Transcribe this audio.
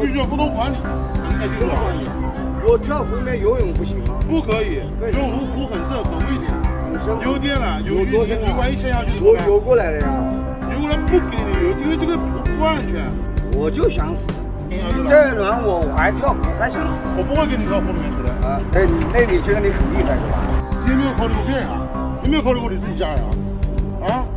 须要不懂管理，应该就是管理。 我跳湖里面游泳不行吗？ 不可以，游泳湖很深，很危险。有点了，有多深啊？万一陷下去怎么办？ 我游过来了呀。 游过来不给你游，因为这个不安全。 我就想死。你再软我还跳湖，还想死。 我不会跟你跳湖里面去的。 啊，那你觉得你很厉害是吧？ 你有没有考虑过别人啊？有没有考虑过你自己家人啊？啊？